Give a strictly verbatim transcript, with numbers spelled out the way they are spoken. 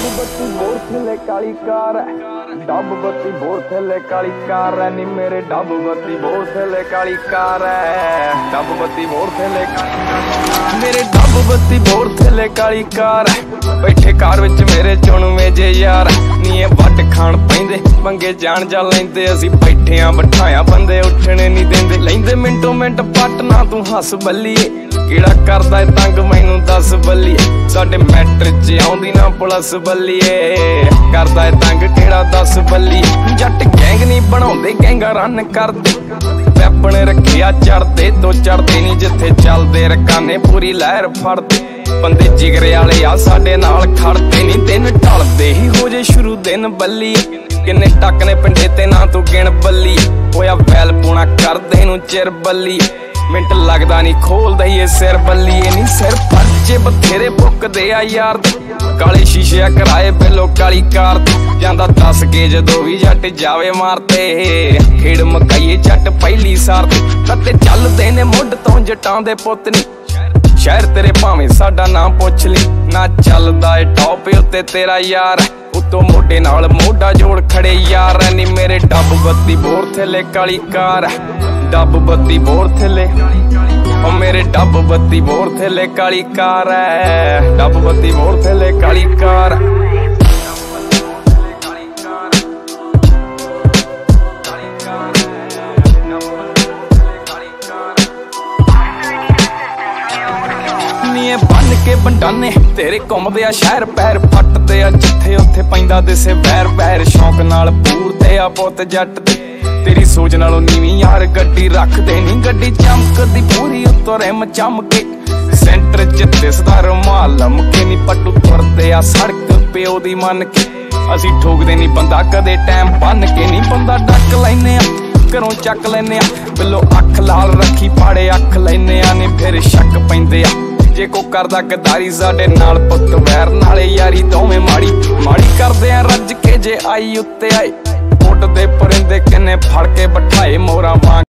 बत्ती बोर थले काली कार है, डब बत्ती बोर थले काली कार है नी मेरे डब बत्ती बोर थले काली कार है, डब बत्ती बोर थले मेरे डब बत्ती बोर थले काली कार है। बैठे कार विच मेरे चुणवे जे यार नी वट खाण पैंदे पंगे जान जा लैंदे असी बैठे आ बिठाया बंदे उठने नहीं देंदे लैंदे मिंटो मिंट पट ना तू हस बल्लीए किड़ा करदा तंग मैनू दस बल्लीए साडे मैट्रिक च आउंदी ना पुलिस बल्लीए करदा तंग किड़ा दस बल्लीए जट गैंग नहीं बनाउंदे गैंगा रन करदे पैपण रखिया चढ़दे तो चढ़दे नहीं जिथे चलदे रकाने पूरी लहर फड़दे बंदे जिगरे वाले आ साडे नाल खड़दे नहीं दिन ढलदे ही हो जे शुरू दिन बल्लीए किन्ने टक ने पिंडे ते ना तू गिण बल्लीए होया वैल पूना करदे नू चिर बल्लीए मिंट लगदा नहीं खोलदा ही सिर बल्लीए नहीं सिर पर्चे बथेरे पुकदे आ यार काले शीशे कराए बिलो काली कार जांदा दस के जदों भी जट जावे मारते खेड़ मकाइए जट पहली सार ते चलदे ने मुंड तो जटां दे पुत नी शहर तेरे भावें साडा नाम पुछ ली ना चलदा ए टॉप उत्ते तेरा यार उतो मोढे नाल मोढा जोड़ खड़े यार नी मेरे डब बत्ती बोर थले काली कार डब बत्ती बोर थले ओ मेरे डब बत्ती बोर थले काली कार है डब बत्ती बोर थले काली कार बन के बंडाने तेरे घुमदे आ शहर पैर फटदे आ जिथे उत्थे पैंदा दिसे वैर वैर शौक नाल पूरदे आ पुत जट दे तेरी सोच नालों नीवी यार गड्डी रखदे नी गड्डी चमकदी पूरी उत्तों रिम चमके सेंटर च दिसदा रुमाल लमके नी पट्टू तुरदे आ सड़क प्यो दी मन के असी ठोकदे नी बंदा कदे टाइम बन के नी बंदा डक लैने आ घरों चक लैने आ बिलो अख लाल रखी पाड़े अख लैने आ नी फिर शक पैंदे आ जे को करदा गदारी साडे नाल पुत वैर नाले यारी दोवें माड़ी माड़ी करदे आ रज के जे आई उत्ते आए कोट दे परिंदे किन्ने फड़ के बिठाए मोरा वांग